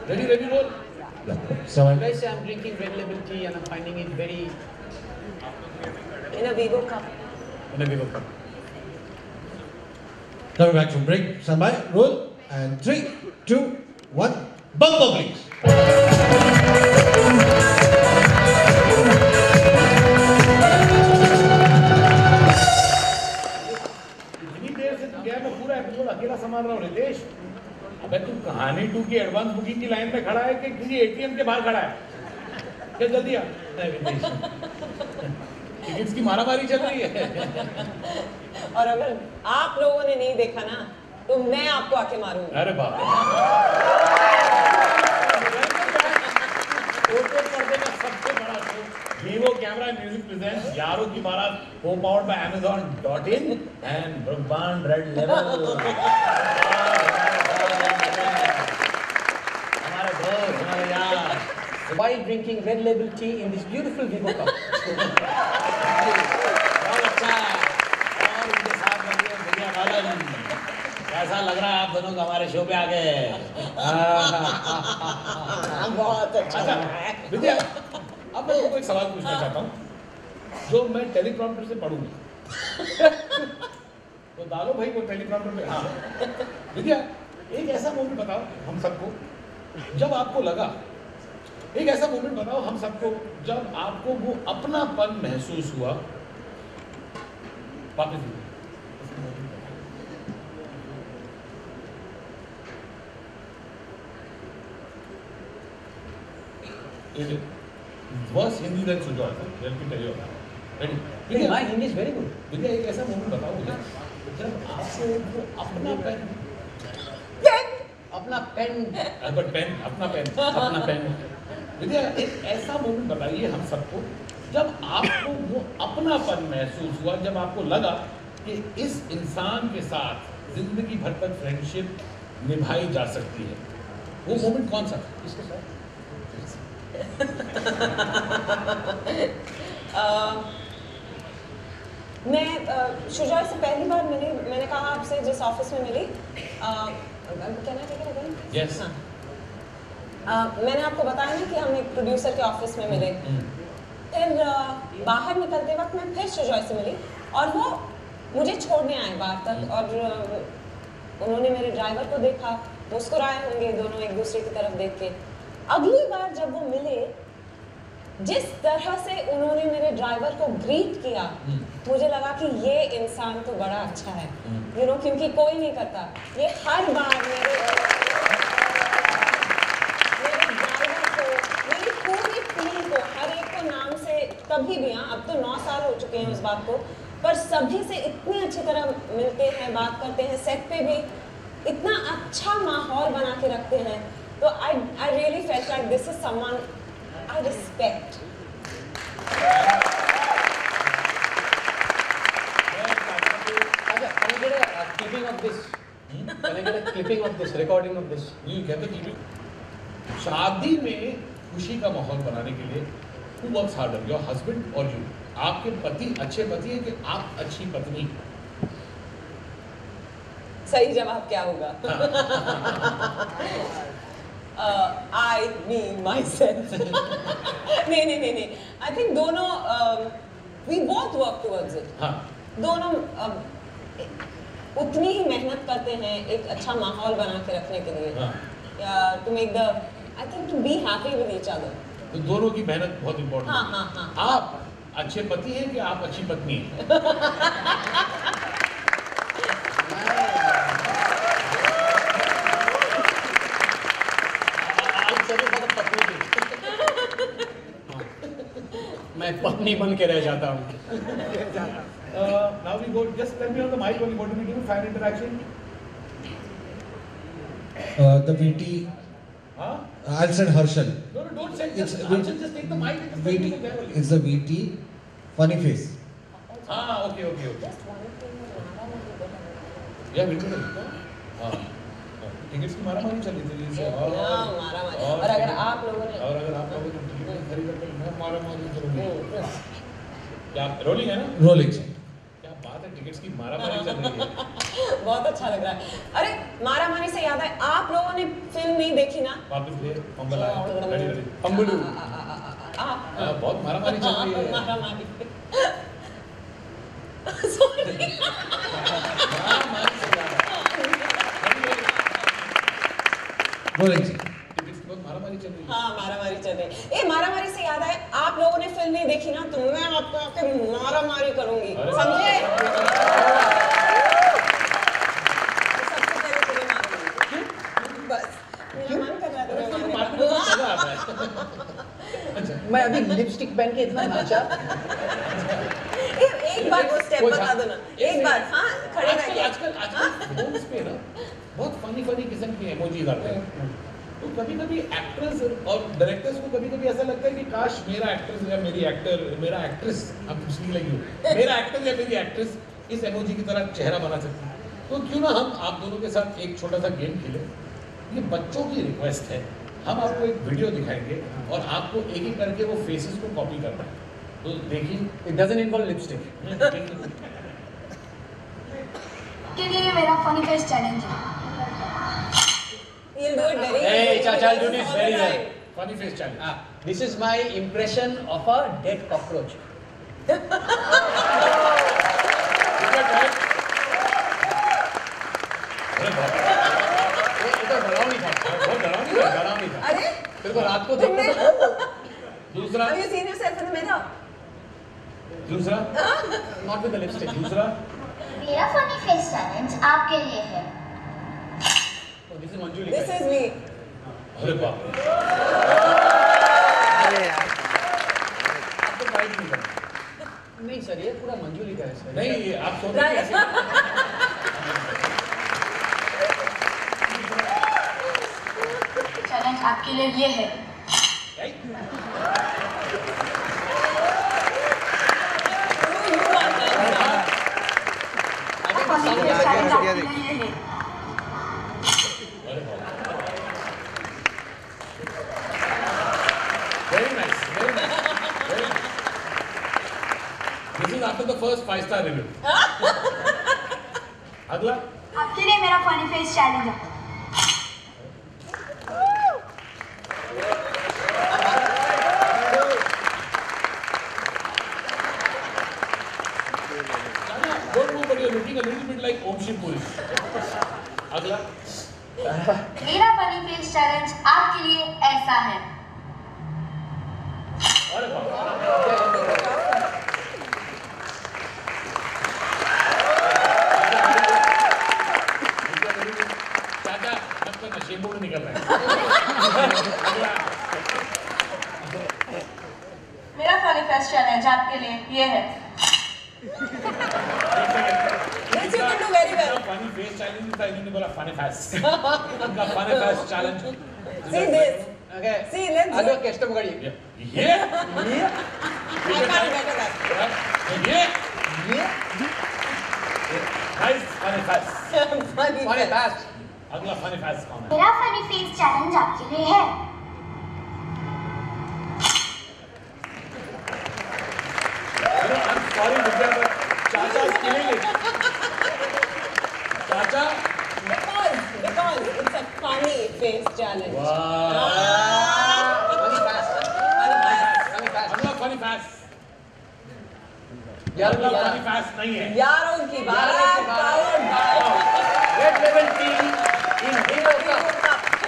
Ready, ready, roll. So Guys, I'm drinking red label tea and I'm finding it very In a Vivo cup. In a Vivo cup. coming back from break. Stand by. Roll. And 3, 2, 1. Bumper, please. इतनी देर से तू गया, मैं पूरा episode अकेला संभाल रहा हूँ रितेश। अबे तू कहानी 2 की एडवांस बुकिंग की लाइन में खड़ा है कि किसी एटीएम के बाहर खड़ा है? क्या जल्दी आ? टिकट्स की मारामारी चल रही है। और अगर आप लोगों ने नहीं देखा ना, तो मैं आपको आके मारूंगा। अरे बाप रे। पर्दे का सबसे बड़ा show vivo camera music presents यारों की बारात, co-powered by Amazon.in and Brooke Bond red लेवल। हमारे दोस्त, हमारे यार। Why drinking red label tea in this beautiful Vivo cup? बहुत अच्छा है। और उनके साथ लगे भैया बालन। कैसा लग रहा है आप दोनों का हमारे शो पे आ गए? बहुत अच्छा अच्छा है। विद्या, अब मैं तुमको एक सवाल पूछना चाहता हूँ जो मैं टेलीप्रॉम्प्टर से पढ़ूंगा। तो डालो भाई वो टेलीप्रॉम्प्टर पे। हाँ विद्या, एक ऐसा मोमेंट बताओ हम सबको जब आपको लगा, एक ऐसा मोमेंट बताओ हम सबको जब आपको वो अपनापन महसूस हुआ। वापस worse Hindi than Sujoy, let me tell you about it. Ready? My Hindi is very good. Vidya, एक ऐसा मोमेंट बताओ मुझे जब आपको वो अपनापन, अपना पेन, अपना पेन विद्या, एक ऐसा मोमेंट बताइए हम सबको जब आपको वो अपनापन महसूस हुआ, जब आपको लगा कि इस इंसान के साथ जिंदगी भर तक फ्रेंडशिप निभाई जा सकती है। वो मोमेंट कौन सा था? इसके साथ मैं शुजात से पहली बार मिली, मैंने कहा आपसे जिस ऑफिस में मिली, कहना ठीक है? Yes. मैंने आपको बताया ना कि हम एक प्रोड्यूसर के ऑफिस में मिले। फिर बाहर निकलते वक्त मैं फिर शुजात से मिली और वो मुझे छोड़ने आए बाहर तक, और उन्होंने मेरे ड्राइवर को देखा, मुस्कुराए होंगे दोनों एक दूसरे की तरफ देख के। अगली बार जब वो मिले, जिस तरह से उन्होंने मेरे ड्राइवर को ग्रीट किया, मुझे लगा कि ये इंसान तो बड़ा अच्छा है, यू नो, क्योंकि कोई नहीं करता ये। हर बार मेरे ड्राइवर को, मेरी पूरी टीम को, हर एक को नाम से कभी भी, हाँ अब तो 9 साल हो चुके हैं उस बात को, पर सभी से इतनी अच्छी तरह मिलते हैं, बात करते हैं, सेट पे भी इतना अच्छा माहौल बना के रखते हैं। तो I really felt like this is someone I respect. Can I get a clipping of this? Can I get a clipping of this, recording of this? ये कहते कि शादी में खुशी का माहौल बनाने के लिए who works harder, your husband or you? आपके पति अच्छे पति हैं कि आप अच्छी पत्नी? सही जवाब क्या होगा? I, me, myself. नहीं. I think दोनों, we both work towards it. हाँ. दोनों उतनी ही मेहनत करते हैं एक अच्छा माहौल बना के रखने के लिए। हाँ. To make the, I think to be happy with each other. तो दोनों की मेहनत बहुत इम्पोर्टेंट है। हाँ. आप अच्छे पति हैं कि आप अच्छी पत्नी हैं? मैं पत्नी बन के रह जाता हूँ। Now we go. Just tell me on the mic when you want to be doing fan interaction. The VT. Huh? I'll send Harshal. No, don't send. It's Just take the mic. VT. It's the VT. Funny face. Okay. Just one thing Yeah, बिल्कुल। हाँ। Tickets की मारामारी चल रही थी। मारामारी। और अगर आप लोगों ने टिकट खरीद कर मैं मारामारी करूँगी। क्या रोलिंग है ना? Rolling. क्या बात है, टिकट्स की मारामारी चल रही है। बहुत अच्छा लग रहा है। अरे मारा मारी से याद है, आप लोगों ने फिल्म नहीं देखी ना? वापस ले फंबल आया, रेडी फंबलू बहुत मारा मारी चल रही है। मारा मारी सॉरी मारा मारी से याद है, बोलेंगे जी। बहुत मारा मारी चल रही है। हाँ मारा मारी चल रही। ए मारा मारी से याद है, आप लोगों ने फिल्म नहीं देखी ना, तो मैं आपको आके मारा मारी करूंगी, समझे? सबसे पहले तुम्हें मारूंगी, बस मेरा मन कर रहा था तुम्हें मारने का। मजा आता है। अच्छा मैं अभी लिपस्टिक पहन के इतना नाचा। एक बार वो स्टेप बता दो ना, एक बार। हाँ खड़े रह के। आजकल फोन्स पे ना बहुत फनी किस्म की इमोजीज आते हैं। तो कभी कभी एक्टर्स और डायरेक्टर्स को कभी कभी ऐसा लगता है कि काश मेरा एक्टर या मेरी एक्टर, मेरा एक्ट्रेस, अब कुछ नहीं लगी हो, मेरा एक्टर या मेरी एक्ट्रेस इस इमोजी की तरह चेहरा बना सकती है। तो क्यों ना हम आप दोनों के साथ एक छोटा सा गेम खेलें। ये बच्चों की रिक्वेस्ट है, हम आपको एक वीडियो दिखाएंगे और आपको एक एक करके वो फेसेस को कॉपी करना है। तो देखिए, It doesn't involve lipstick. के लिए मेरा फनी फेस चैलेंज है। You'll do it very Hey, Chacha, I'll do this all the very well. time. Funny face challenge. This is my impression of a dead cockroach. ये तो डरावनी था, बहुत डरावनी था। अरे तेरे को रात को देखते तो दूसरा Have you seen yourself in the mirror? दूसरा not with the lipstick. दूसरा मेरा फनी फेस चैलेंज आपके लिए है। Oh, this is Manjuli. This is me. अरे बाप रे, आपको फाइट नहीं करना। नहीं सर, ये पूरा मंजूली का है सर। नहीं ये आप सोच रहे हैं ऐसे। चैलेंज आपके लिए ये है। You are handsome. Funny face challenge आपके लिए ये है। अरे बाप रे। Very nice, very nice. This is after the first 5-star review. अगला आपके लिए मेरा फनी फेस चैलेंज है। don't move, but you're looking a little bit like Om Shiv Puri. अगला मेरा फनी फेस चैलेंज आपके लिए ऐसा है। अरे बाप रे। चाचा अब तो नशे मूड निकल रहा है। अगला मेरा फनी फेस चैलेंज आपके लिए ये है। This you can do very well. Funny face challenge था, इन्होंने बोला फनी फेस। उनका funny face challenge. See this. Okay. See, let's आगे do. कैस्ट पकड़िए। ये I can't better that. ये guys funny face. Funny. Funny fast. अगला funny face कौन है? मेरा फनी फेस चैलेंज आपके लिए है। I'm sorry विद्या, but चाचा is killing it. चाचा Because it's a funny face challenge. Funny fast. Funny face. Funny fast. अगला फनी फेस। यार अगला यार फनी फेस नहीं है। यारों की बारात powered by Red Level Team in Hero Cup.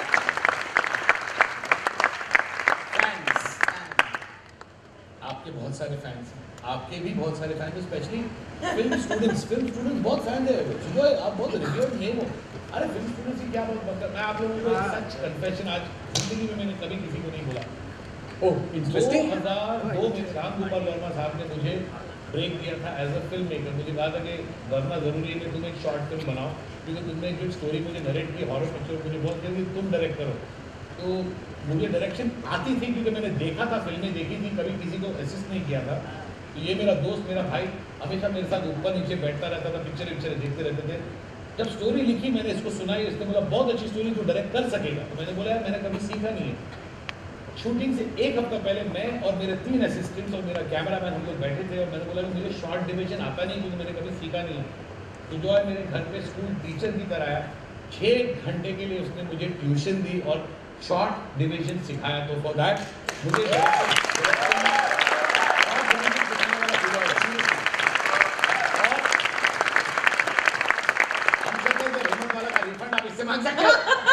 Fans, आपके बहुत सारे फैंस हैं, आपके भी बहुत सारे फैंस, स्पेशली फिल्म स्टूडेंट्स बहुत फैन है। जो आप बहुत रिव्यूअर नेम हो। अरे फिल्म स्टूडेंट्स की क्या बात करता, मैं आप लोगों को सच कन्फेशन आज जिंदगी में मैंने कभी किसी को नहीं बोला। Oh, interesting. 2002 में राम गोपाल वर्मा साहब ने मुझे ब्रेक दिया था एज अ फिल्म मेकर। मुझे कहा था कि वरना ज़रूरी है कि तुम एक शॉर्ट फिल्म बनाओ, क्योंकि तुमने जो स्टोरी मुझे नरेट की हॉरर पिक्चर, मुझे बहुत कहती तुम डायरेक्ट करो। तो मुझे डायरेक्शन आती थी क्योंकि मैंने देखा था, फिल्में देखी थी, कभी किसी को असिस्ट नहीं किया था। तो ये मेरा दोस्त, मेरा भाई हमेशा मेरे साथ ऊपर नीचे बैठता रहता था, पिक्चर देखते रहते थे। जब स्टोरी लिखी मैंने इसको सुनाई, इसने बोला बहुत अच्छी स्टोरी, जो डायरेक्ट कर सकेगा। तो मैंने बोला यार मैंने कभी सीखा नहीं है। शूटिंग से एक हफ्ता पहले मैं और मेरे 3 असिस्टेंट्स और मेरा कैमरामैन हम लोग बैठे थे और मैंने बोला मुझे शॉर्ट डिवीजन आता नहीं क्योंकि मैंने कभी सीखा नहीं है। सुजॉय मेरे घर पे स्कूल टीचर की तरह आया, 6 घंटे के लिए उसने मुझे ट्यूशन दी और शॉर्ट डिवीजन सिखाया। तो फॉर दैट मुझे हम कहते हैं हेमंत वाला का रिफंड आप इससे मांग सकते हो।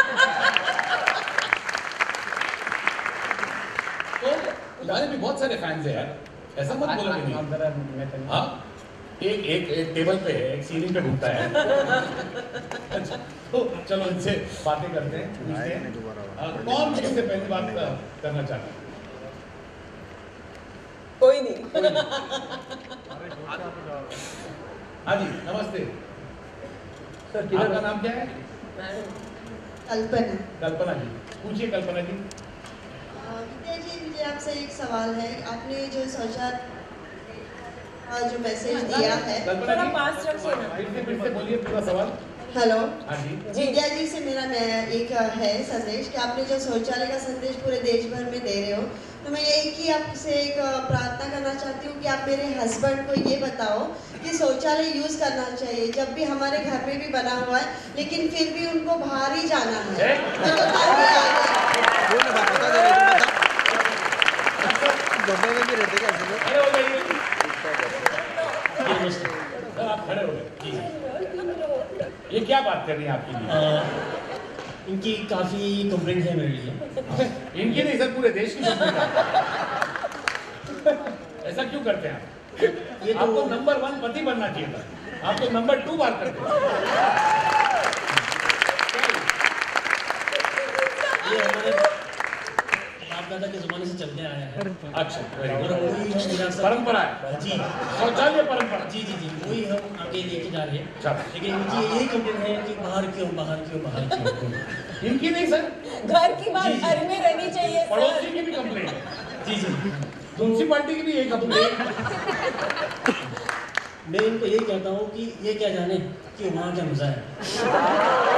तो तुम्हारे भी बहुत सारे फैंस हैं यार, ऐसा मत बोलो कि नहीं। हाँ, एक टेबल पे है, एक सीलिंग पे घूमता है। अच्छा, तो चलो इनसे बातें करते हैं, पूछते हैं कौन किससे पहली बात करना चाहता है? कोई नहीं। हाँ जी, नमस्ते सर, आपका नाम क्या है? कल्पना। कल्पना जी, पूछिए कल्पना जी। विद्या जी, मुझे आपसे एक सवाल है। आपने जो सोचा जो मैसेज दिया है, कल्पना थोड़ा जी, पास रखिए ना। फिर से बोलिए पूरा सवाल। हेलो। हाँ जी। विद्या जी से मेरा एक है संदेश कि आपने जो शौचालय का संदेश पूरे देश भर में दे रहे हो, तो मैं एक ही आपसे एक प्रार्थना करना चाहती हूँ कि आप मेरे हस्बैंड को ये बताओ कि शौचालय यूज़ करना चाहिए। जब भी हमारे घर में भी बना हुआ है, लेकिन फिर भी उनको बाहर ही जाना है। सर आप खड़े हो गए। ये क्या बात कर रही है आपकी? इनकी काफ़ी कंप्लेंट है मेरे लिए। इनकी नहीं सर, पूरे देश की कंप्लेंट है। ऐसा क्यों करते हैं आप? ये तो आपको नंबर 1 पति बनना चाहिए था, आप तो नंबर 2 बार करते हैं। ये हमारे बाप दादा के ज़माने से चलते आया है। अच्छा, very और good। वही हम विरासत परंपरा है जी शौचालय परंपरा। जी जी जी वही हम आगे लेके जा रहे हैं। अच्छा। लेकिन इनकी यही कंप्लेंट है कि बाहर क्यों बाहर क्यों बाहर क्यों। इनकी नहीं सर, घर की बात जी, जी। घर में रहनी चाहिए सर। पड़ोसी की भी कंप्लेंट है, जी जी म्यूनसिपालिटी की भी यही कंप्लेंट। मैं इनको यही कहता हूँ कि ये क्या जाने कि वहाँ क्या मज़ा है।